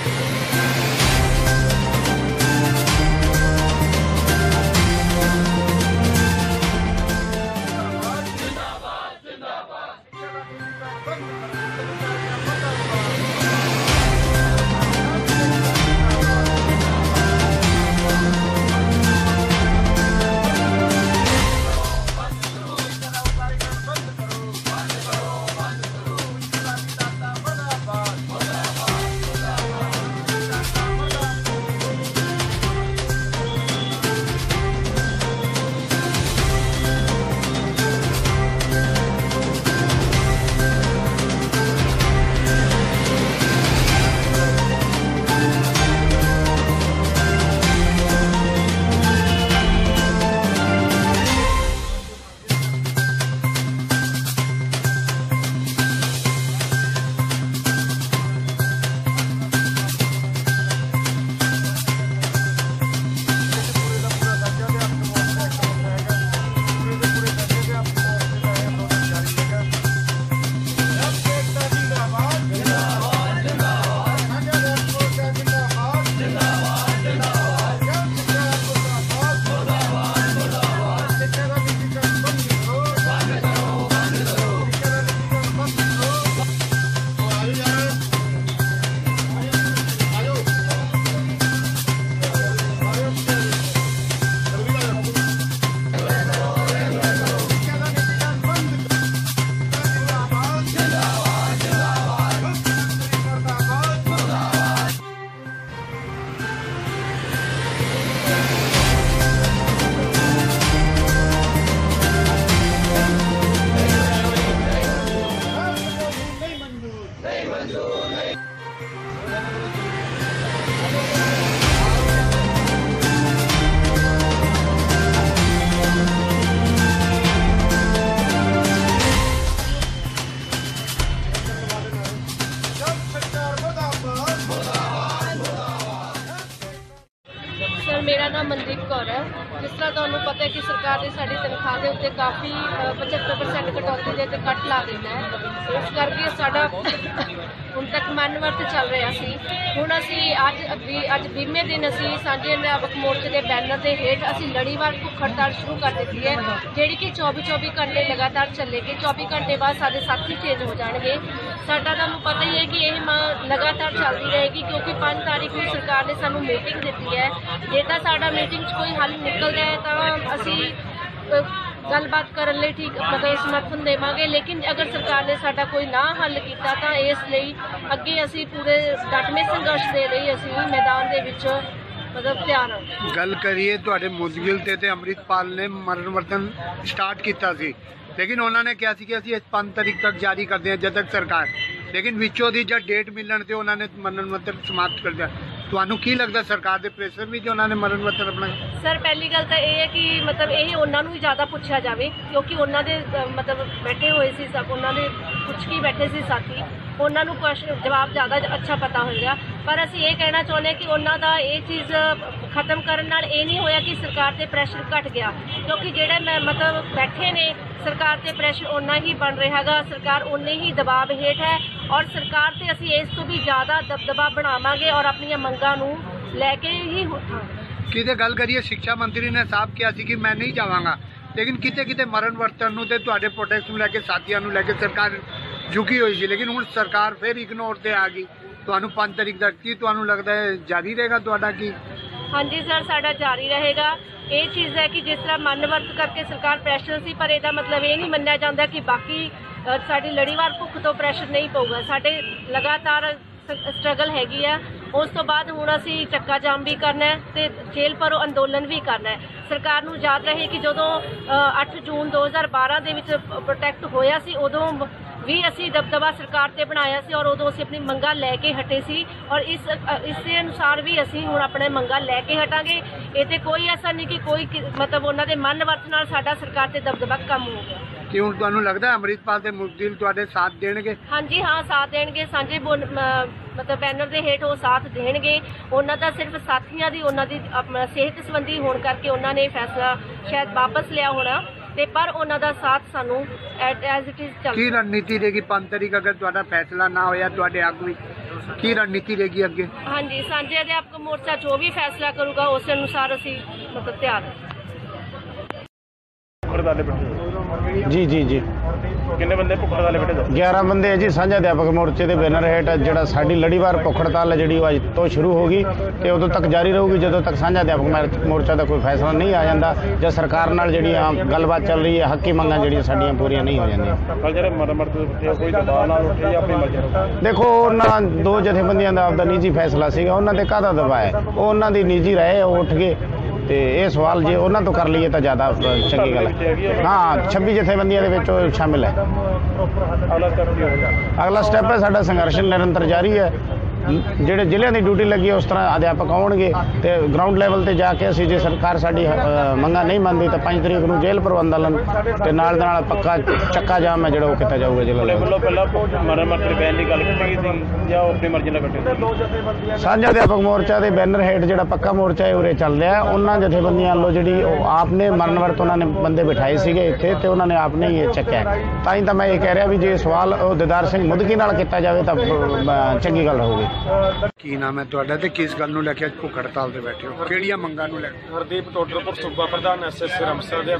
मेरा नाम मनदीप कौर है। जिस तरह तुहानू पता है कि सरकार ने साडी तनख्वाह के उत्ते काफ़ी 75% कटौती दे ते कट ला दिता है। इस करके साडा हुण तक मनवर्त चल रहा सी। हुण असी अज 20वें दिन असी सांझे अध्यापक मोर्चे के बैनर के हेठ असी लड़ीवार भुख हड़ताल शुरू कर दी है, जिहड़ी कि 24 घंटे लगातार चलेगी। 24 घंटे बाद साडे साथी चेंज हो जाएंगे। साडा तुहानू पता ही है कि यह लगातार चलती रहेगी, क्योंकि 5 तारीख को सरकार ने सानू मीटिंग दी है। जे तां साडा मीटिंग कोई हल निकलदा है तां असी गलबात करन लई ठीक मतलब समर्थन देवांगे, लेकिन अगर सरकार ने साडा कोई ना हल किया तो इसलिए अगे असी पूरे डटमें संघर्ष दे रही असी मैदान दे विच मतलब तैयार हां। गल करिए तुहाडे मुदगिल ते अमृतपाल ने मरण वर्तन स्टार्ट किया सी, लेकिन उन्होंने कहा कि असी 5 तारीख तक जारी कर दें जब तक सरकार, लेकिन विचों दी जब डेट मिलन ते उन्होंने मरण वर्तन समाप्त कर दिया। ਤੁਹਾਨੂੰ ਕੀ ਲੱਗਦਾ ਸਰਕਾਰ ਦੇ ਪ੍ਰੈਸ਼ਰ ਵਿੱਚ ਉਹਨਾਂ ਨੇ ਮਰਨ ਵਰਤਨ ਆਪਣਾ? ਸਰ ਪਹਿਲੀ ਗੱਲ ਤਾਂ ਇਹ ਹੈ ਕਿ ਮਤਲਬ ਇਹ ਉਹਨਾਂ ਨੂੰ ਵੀ ਜ਼ਿਆਦਾ ਪੁੱਛਿਆ ਜਾਵੇ, ਕਿਉਂਕਿ ਉਹਨਾਂ ਦੇ ਮਤਲਬ ਬੈਠੇ ਹੋਏ ਸੀ ਸਭ, ਉਹਨਾਂ ਦੇ ਪੁੱਛ ਕੇ ਬੈਠੇ ਸੀ ਸਾਥੀ, ਉਹਨਾਂ ਨੂੰ ਜਵਾਬ ਜ਼ਿਆਦਾ ਅੱਛਾ ਪਤਾ ਹੋਏਗਾ। ਪਰ ਅਸੀਂ ਇਹ ਕਹਿਣਾ ਚਾਹੁੰਦੇ ਹਾਂ ਕਿ ਉਹਨਾਂ ਦਾ ਇਹ ਚੀਜ਼ ਖਤਮ ਕਰਨ ਨਾਲ ਇਹ ਨਹੀਂ ਹੋਇਆ ਕਿ ਸਰਕਾਰ ਤੇ ਪ੍ਰੈਸ਼ਰ ਘਟ ਗਿਆ, ਕਿਉਂਕਿ ਜਿਹੜੇ ਮਤਲਬ ਬੈਠੇ ਨੇ सरकार से प्रैशर उन्ना ही बन रहा है। सरकार उन्ने ही दबाव हेठ है और सरकार से असी इस तो भी ज़्यादा दबदबा बनावांगे और अपन मंगां नूं लैके ही किते गल करिए शिक्षा मंत्री ने साफ किया कि मैं नहीं जावांगा, लेकिन किते किते मरण वर्तन नूं ते तुहाडे प्रोटेस्ट नूं लैके साथियां नूं लैके सरकार झुकी हुई सी, लेकिन हुण सरकार फिर इग्नोर ते आ गई। तुहानूं 5 तारीख तक की तुहानूं लगदा है जारी रहेगा तुहाडा की? हाँ जी सर, साडा जारी रहेगा। ये चीज़ है कि जिस तरह मन वर्त करके सरकार प्रैशर सी, पर यदा मतलब ये नहीं मन्निया जाता कि बाकी साडी लड़ीवार भुख तो प्रैशर नहीं पऊगा। साडे लगातार स्ट्रगल हैगी है। उस तो बाद हुण असी चक्का जाम भी करना है ते जेल भरो अंदोलन भी करना है। सरकार नूं याद रहे कि जदों 8 जून 2012 दे विच प्रोटेक्ट होया सी, उदों भी असी दबदबा सरकार ते बनाया सी और उदों असी अपनी मंगां लैके हटे सी, और इस अनुसार भी असी हुण अपने मंगां लैके हटांगे। ये ते कोई ऐसा नहीं कि कोई मतलब उन्हां दे मन वर्त नाल साडा सरकार ते दबदबा कम हो गया। कि हुण तुहानूं लगदा अमृतपाल ते मुदगिल तुहाडे साथ देणगे? हाँ जी हाँ, साथ देणगे। सांझे मतलब बैनर दे हेठ वो साथ देणगे। उन्हां दा सिर्फ साथियां दी उन्हां दी सेहत संबंधी होण करके उन्हां ने फैसला शायद वापस लिया होना, ते पर उन्हां दा साथ सानू एज इट इज चल। की रणनीति रहेगी 5 तारीख अगर तुहाडा फैसला ना होया तुहाडे आगू? ਕੀ ਰਣਨੀਤੀ ਰਹੇਗੀ ਅੱਗੇ? ਹਾਂਜੀ, ਸਾਂਝੇ ਅਧਿਆਪਕ ਮੋਰਚਾ ਜੋ ਵੀ ਫੈਸਲਾ ਕਰੂਗਾ ਉਸ ਅਨੁਸਾਰ ਅਸੀਂ ਮਤਲਬ ਤਿਆਰ ਹਾਂ। जी जी जी ਕਿੰਨੇ ਬੰਦੇ ਭੁੱਖ ਹੜਤਾਲ ਬੈਠੇ? 11 ਬੰਦੇ ਹੈ ਜੀ। ਸਾਂਝਾ ਅਧਿਆਪਕ ਮੋਰਚੇ ਦੇ ਬੈਨਰ ਹੇਠ ਜਿਹੜਾ ਸਾਡੀ ਲੜੀਵਾਰ ਭੁੱਖ ਹੜਤਾਲ ਹੈ ਜਿਹੜੀ ਉਹ ਅੱਜ ਤੋਂ ਸ਼ੁਰੂ ਹੋ ਗਈ ਤੇ ਉਦੋਂ ਤੱਕ ਜਾਰੀ ਰਹੂਗੀ ਜਦੋਂ ਤੱਕ ਸਾਂਝਾ ਅਧਿਆਪਕ ਮੋਰਚਾ ਦਾ ਕੋਈ ਫੈਸਲਾ ਨਹੀਂ ਆ ਜਾਂਦਾ ਜਾਂ ਸਰਕਾਰ ਨਾਲ ਜਿਹੜੀਆਂ ਗੱਲਬਾਤ ਚੱਲ ਰਹੀ ਹੈ ਹੱਕੀ ਮੰਗਾਂ ਜਿਹੜੀਆਂ ਸਾਡੀਆਂ ਪੂਰੀਆਂ ਨਹੀਂ ਹੋ ਜਾਂਦੀਆਂ। ਕੱਲ ਜਿਹੜੇ ਮਰਮਤ ਉੱਠੇ ਕੋਈ ਦਬਾਅ ਨਾਲ ਉੱਠੇ ਜਾਂ ਆਪਣੀ ਮਰਜ਼ੀ ਨਾਲ? ਦੇਖੋ ਉਹਨਾਂ ਦੋ ਜਥੇਬੰਦੀਆਂ ਦਾ ਆਪਦਾ ਨਿੱਜੀ ਫੈਸਲਾ ਸੀਗਾ, ਉਹਨਾਂ ਤੇ ਕਾਹਦਾ ਦਬਾਅ ਹੈ, ਉਹ ਉਹਨਾਂ ਦੀ ਨਿੱਜੀ ਰਾਏ ਉਹ ਉੱਠ ਗਏ ਤੇ ਇਹ ਸਵਾਲ ਜੇ ਉਹਨਾਂ ਤੋਂ ਕਰ ਲਈਏ ਤਾਂ ਜ਼ਿਆਦਾ ਚੰਗੀ ਗੱਲ ਹੈ। ਹਾਂ, 26 ਜਥੇਬੰਦੀਆਂ ਦੇ ਵਿੱਚ ਉਹ ਸ਼ਾਮਿਲ ਹੈ। ਅਗਲਾ ਸਟੈਪ ਹੈ ਸਾਡਾ ਸੰਘਰਸ਼ ਨਿਰੰਤਰ ਜਾਰੀ ਹੈ। ਜਿਹੜੇ ਜ਼ਿਲ੍ਹਿਆਂ ਦੀ ਡਿਊਟੀ ਲੱਗੀ ਹੈ ਉਸ ਤਰ੍ਹਾਂ ਅਧਿਆਪਕ ਆਉਣਗੇ ਤੇ ਗਰਾਊਂਡ ਲੈਵਲ ਤੇ ਜਾ ਕੇ ਅਸੀਂ ਜੇ ਸਰਕਾਰ ਸਾਡੀ ਮੰਗਾਂ ਨਹੀਂ ਮੰਨਦੀ ਤਾਂ 5 ਤਰੀਕ ਨੂੰ ਜੇਲ੍ਹ ਭਰੋ ਅੰਦੋਲਨ ਤੇ ਨਾਲ ਪੱਕਾ ਚੱਕਾ ਜਾਮ ਹੈ ਜਿਹੜਾ ਉਹ ਕੀਤਾ ਜਾਊਗਾ ਜ਼ਿਲ੍ਹਾ ਲੈਵਲ ਵੱਲੋਂ। ਪਹਿਲਾਂ ਮਰਮਤ ਦੇ ਬੈਨ ਦੀ ਗੱਲ ਕੀਤੀ ਸੀ ਜਾਂ ਆਪਣੀ ਮਰਜ਼ੀ ਨਾਲ ਕੱਟੇ? ਸਾਂਝਾ ਅਧਿਆਪਕ ਮੋਰਚਾ ਦੇ ਬੈਨਰ ਹੇਠ ਜਿਹੜਾ ਪੱਕਾ ਮੋਰਚਾ ਹੈ ਉਰੇ ਚੱਲ ਰਿਹਾ। ਉਹਨਾਂ ਜਥੇਬੰਦੀਆਂ ਵੱਲੋਂ ਜਿਹੜੀ ਉਹ ਆਪ ਨੇ ਮਰਨ ਵਰਤ ਉਹਨਾਂ ਨੇ ਬੰਦੇ ਬਿਠਾਏ ਸੀਗੇ ਇੱਥੇ ਤੇ ਉਹਨਾਂ ਨੇ ਆਪ ਨੇ ਹੀ ਇਹ ਚੱਕਿਆ। ਤਾਂ ਹੀ ਤਾਂ ਮੈਂ ਇਹ ਕਹਿ ਰਿਹਾ ਵੀ ਜੇ ਸਵਾਲ ਉਹ ਦਿਦਾਰ ਸਿੰਘ ਮੁਦਕੀ ਨਾਲ ਕੀਤਾ ਜਾਵੇ ਤਾਂ ਚੰਗੀ ਗੱਲ ਰਹੂਗੀ। ਕੀ ਨਾਮ ਹੈ ਤੁਹਾਡਾ ਤੇ ਕਿਸ ਗੱਲ ਨੂੰ ਲੈ ਕੇ ਅੱਜ ਭੁੱਖ ਹੜਤਾਲ ਤੇ ਬੈਠੇ ਹੋ? ਕਿਹੜੀਆਂ ਮੰਗਾਂ ਨੂੰ ਲੈ ਕੇ? ਹਰਦੀਪ ਟੋਡਰਪੁਰ ਸੂਬਾ ਪ੍ਰਧਾਨ ਐਸਐਸ ਰਮਸਾ ਦੇ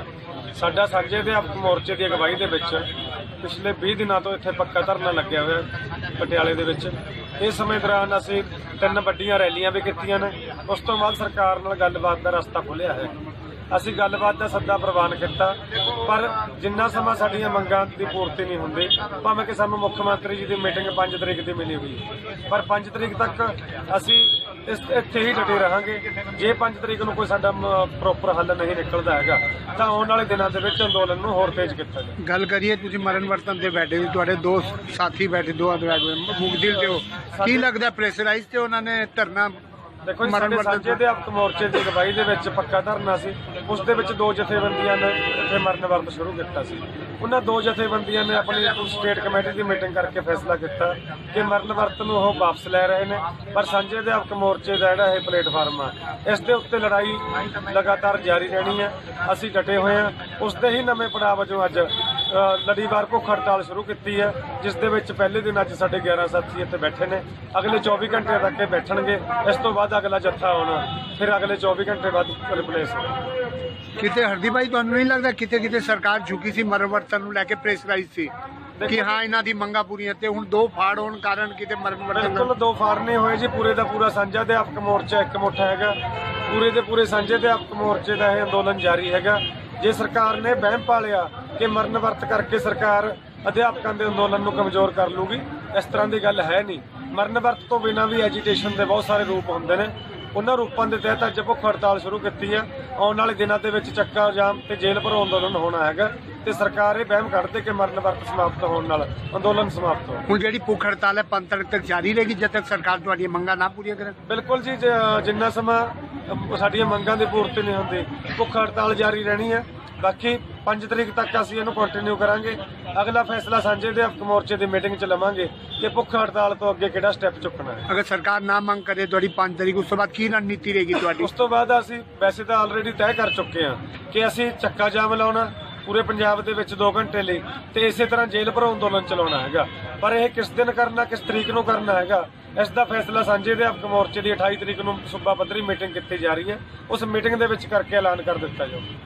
ਸਾਡਾ ਸਾਂਝੇ ਅਧਿਆਪਕ ਮੋਰਚੇ ਦੀ ਅਗਵਾਈ ਦੇ ਵਿੱਚ ਪਿਛਲੇ 20 ਦਿਨਾਂ ਤੋਂ ਇੱਥੇ ਪੱਕਾ ਧਰਨਾ ਲੱਗਿਆ ਹੋਇਆ ਪਟਿਆਲੇ ਦੇ ਵਿੱਚ। ਇਸ ਸਮੇਂ ਦੌਰਾਨ ਅਸੀਂ 3 ਵੱਡੀਆਂ ਰੈਲੀਆਂ ਵੀ ਕੀਤੀਆਂ ਨੇ। ਉਸ ਤੋਂ ਬਾਅਦ ਸਰਕਾਰ ਨਾਲ ਗੱਲਬਾਤ ਦਾ ਰਸਤਾ ਖੁੱਲ੍ਹਿਆ ਹੈ। ਅਸੀਂ ਗੱਲਬਾਤ ਦਾ ਸੱਦਾ ਪ੍ਰਵਾਨ ਕੀਤਾ, ਪਰ ਜਿੰਨਾ ਸਮਾਂ ਸਾਡੀਆਂ ਮੰਗਾਂ ਦੀ ਪੂਰਤੀ ਨਹੀਂ ਹੁੰਦੀ, ਭਾਵੇਂ ਕਿ ਸਾਨੂੰ ਮੁੱਖ ਮੰਤਰੀ ਜੀ ਦੀ ਮੀਟਿੰਗ 5 ਤਰੀਕ ਦੀ ਮਿਲੀ ਹੋਈ ਹੈ, ਪਰ 5 ਤਰੀਕ ਤੱਕ ਅਸੀਂ ਇੱਥੇ ਹੀ ਡਟੇ ਰਹਾਂਗੇ। ਜੇ 5 ਤਰੀਕ ਨੂੰ ਕੋਈ ਸਾਡਾ ਪ੍ਰੋਪਰ ਹੱਲ ਨਹੀਂ ਨਿਕਲਦਾ ਹੈਗਾ ਤਾਂ ਆਉਣ ਵਾਲੇ ਦਿਨਾਂ ਦੇ ਵਿੱਚ ਅੰਦੋਲਨ ਨੂੰ ਹੋਰ ਤੇਜ਼ ਕੀਤਾ ਜਾਵੇ। ਗੱਲ ਕਰੀਏ ਤੁਸੀਂ ਮਰਨ ਵਰਤਨ ਤੇ ਬੈਠੇ ਹੋ, ਤੁਹਾਡੇ ਦੋ ਸਾਥੀ ਬੈਠੇ, ਦੋਹਾਂ ਦੇ ਮੁਗਦਿਲ ਤੇ ਹੋ, ਕੀ ਲੱਗਦਾ ਪ੍ਰੈਸ਼ਰਾਈਜ਼ ਤੇ ਉਹਨਾਂ ਨੇ ਧਰਨਾ? ਦੇਖੋ ਜੀ, ਸਾਡੇ ਸਾਂਝੇ ਅਧਿਆਪਕ ਮੋਰਚੇ ਦੀ ਅਗਵਾਈ ਦੇ ਵਿੱਚ ਪੱਕਾ ਧਰਨਾ ਸੀ। ਉਸ ਦੇ ਵਿੱਚ 2 ਜਥੇਬੰਦੀਆਂ ਨੇ ਇੱਥੇ ਮਰਨ ਵਰਤ ਸ਼ੁਰੂ ਕੀਤਾ ਸੀ। ਉਹਨਾਂ 2 ਜਥੇਬੰਦੀਆਂ ਨੇ ਆਪਣੀ ਸਟੇਟ ਕਮੇਟੀ ਦੀ ਮੀਟਿੰਗ ਕਰਕੇ ਫੈਸਲਾ ਕੀਤਾ ਕਿ ਮਰਨ ਵਰਤ ਨੂੰ ਉਹ ਵਾਪਸ ਲੈ ਰਹੇ ਨੇ, ਪਰ ਸਾਂਝੇ ਅਧਿਆਪਕ ਮੋਰਚੇ ਦਾ ਜਿਹੜਾ ਇਹ ਪਲੇਟਫਾਰਮ ਆ ਇਸ ਦੇ ਉੱਤੇ ਲੜਾਈ ਲਗਾਤਾਰ ਜਾਰੀ ਰਹਿਣੀ ਹੈ। ਅਸੀਂ ਡਟੇ ਹੋਏ ਹਾਂ। ਉਸ ਦੇ ਹੀ ਨਵੇਂ ਪੜਾਅ ਵਜੋਂ ਅੱਜ ਲੜੀਵਾਰ ਭੁੱਖ ਹੜਤਾਲ ਸ਼ੁਰੂ ਕੀਤੀ ਹੈ, ਜਿਸ ਦੇ ਵਿੱਚ ਪਹਿਲੇ ਦਿਨ ਅੱਜ ਸਾਡੇ 11 ਸਾਥੀ ਇੱਥੇ ਬੈਠੇ ਨੇ। ਅਗਲੇ 24 ਘੰਟੇ ਤੱਕ ਇਹ ਬੈਠਣਗੇ। ਇਸ ਤੋਂ ਬਾਅਦ ਅਗਲਾ ਜੱਥਾ ਆਉਣਾ, ਫਿਰ ਅਗਲੇ 24 ਘੰਟੇ ਬਾਅਦ ਰਿਪਲੇਸ ਹੋਣਾ। ਕਿਤੇ ਹਰਦੀਪ ਭਾਈ ਤੁਹਾਨੂੰ ਨਹੀਂ ਲੱਗਦਾ ਕਿਤੇ ਸਰਕਾਰ ਝੁਕੀ ਸੀ ਮਰਨ ਵਰਤਨ ਨੂੰ ਲੈ ਕੇ ਪ੍ਰੈਸ਼ਰਾਈਜ਼ ਸੀ ਕਿ ਹਾਂ ਇਹਨਾਂ ਦੀ ਮੰਗਾਂ ਪੂਰੀਆਂ ਤੇ ਹੁਣ 2 ਫਾੜ ਹੋਣ ਕਾਰਨ ਕਿਤੇ ਮਰਨ ਵਰਤਨ? ਬਿਲਕੁਲ 2 ਫਾੜ ਨਹੀਂ ਹੋਏ ਜੀ। ਪੂਰੇ ਦਾ ਪੂਰਾ ਸਾਂਝਾ ਅਧਿਆਪਕ ਮੋਰਚਾ ਇੱਕ ਮੁੱਠ ਹੈਗਾ। ਪੂਰੇ ਦੇ ਪੂਰੇ ਸਾਂਝੇ ਅਧਿਆਪਕ ਮੋਰਚੇ ਦਾ ਇਹ ਅੰਦੋਲਨ ਜਾਰੀ ਹੈਗਾ। ਜੇ ਸਰਕਾਰ ਨੇ ਵਹਿਮ ਪਾਲਿਆ ਕਿ ਮਰਨ ਵਰਤ ਕਰਕੇ ਸਰਕਾਰ ਅਧਿਆਪਕਾਂ ਦੇ ਅੰਦੋਲਨ ਨੂੰ ਕਮਜ਼ੋਰ ਕਰ ਲੂਗੀ, ਇਸ ਤਰ੍ਹਾਂ ਦੀ ਗੱਲ ਹੈ ਨਹੀਂ। ਮਰਨ ਵਰਤ ਤੋਂ ਬਿਨਾਂ ਵੀ ਐਜੀਟੇਸ਼ਨ ਦੇ ਬਹੁਤ ਸਾਰੇ ਰੂਪ ਹੁੰਦੇ ਨੇ। ਉਹਨਾਂ ਰੂਪਾਂ ਦੇ ਤਹਿਤ ਅੱਜ ਭੁੱਖ ਹੜਤਾਲ ਸ਼ੁਰੂ ਕੀਤੀ ਹੈ। ਆਉਣ ਵਾਲੇ ਦਿਨਾਂ ਦੇ ਵਿੱਚ ਚੱਕਾ ਜਾਮ ਤੇ ਜੇਲ੍ਹ ਭਰੋ ਅੰਦੋਲਨ ਹੋਣਾ ਹੈਗਾ ਤੇ ਸਰਕਾਰ ਇਹ ਵਹਿਮ ਕੱਢਦੇ ਕਿ ਮਰਨ ਵਰਤ ਸਮਾਪਤ ਹੋਣ ਨਾਲ ਅੰਦੋਲਨ ਸਮਾਪਤ ਹੋ। ਹੁਣ ਜਿਹੜੀ ਭੁੱਖ ਹੜਤਾਲ ਹੈ 5 ਤਰੀਕ ਤੱਕ ਜਾਰੀ ਰਹੇਗੀ ਜਦ ਤੱਕ ਸਰਕਾਰ ਤੁਹਾਡੀਆਂ ਮੰਗਾਂ ਨਾ ਪੂਰੀਆਂ ਕਰੇ? ਬਿਲਕੁਲ ਜੀ, ਜਿੰਨਾ ਸਮਾਂ ਸਾਡੀਆਂ ਮੰਗਾਂ ਦੀ ਪੂਰਤੀ ਨਹੀਂ ਹੁੰਦੀ ਭੁੱਖ ਹੜਤਾਲ ਜਾਰੀ ਰਹਿਣੀ ਹੈ। ਬਾਕੀ 5 ਤਰੀਕ ਤੱਕ ਅਸੀਂ ਇਹਨੂੰ ਕੰਟੀਨਿਊ ਕਰਾਂਗੇ। ਅਗਲਾ ਫੈਸਲਾ ਸਾਂਝੇ ਅਧਿਆਪਕ ਮੋਰਚੇ ਦੀ ਮੀਟਿੰਗ 'ਚ ਲਵਾਂਗੇ ਕਿ ਭੁੱਖ ਹੜਤਾਲ ਤੋਂ ਅੱਗੇ ਕਿਹੜਾ ਸਟੈਪ ਚੁੱਕਣਾ ਹੈ। ਅਗਰ ਸਰਕਾਰ ਨਾ ਮੰਗ ਕਰੇ ਤੁਹਾਡੀ 5 ਤਰੀਕ, ਉਸ ਤੋਂ ਬਾਅਦ ਕੀ ਰਣਨੀਤੀ ਰਹੇਗੀ ਤੁਹਾਡੀ? ਉਸ ਤੋਂ ਬਾਅਦ ਅਸੀਂ ਵੈਸੇ ਤਾਂ ਆਲਰੇਡੀ ਤੈਅ ਕਰ ਚੁੱਕੇ ਹਾਂ ਕਿ ਅਸੀਂ ਚੱਕਾ ਜਾਮ ਲਾਉਣਾ ਪੂਰੇ ਪੰਜਾਬ ਦੇ ਵਿੱਚ 2 ਘੰਟੇ ਲਈ ਤੇ ਇਸੇ ਤਰ੍ਹਾਂ ਜੇਲ੍ਹ ਭਰੋ ਅੰਦੋਲਨ ਚਲਾਉਣਾ ਹੈਗਾ। ਪਰ ਇਹ ਕਿਸ ਦਿਨ ਕਰਨਾ, ਕਿਸ ਤਰੀਕ ਨੂੰ ਕਰਨਾ ਹੈਗਾ, ਇਸ ਦਾ ਫੈਸਲਾ ਸਾਂਝੇ ਅਧਿਆਪਕ ਮੋਰਚੇ ਦੀ 28 ਤਰੀਕ ਨੂੰ ਸੂਬਾ ਪੱਧਰੀ ਮੀਟਿੰਗ ਕੀਤੀ ਜਾ ਰਹੀ ਹੈ। ਉਸ ਮੀਟਿੰਗ ਦੇ ਵਿੱਚ ਕਰਕੇ ਐਲਾਨ ਕਰ ਦਿੱਤਾ ਜਾਊਗਾ।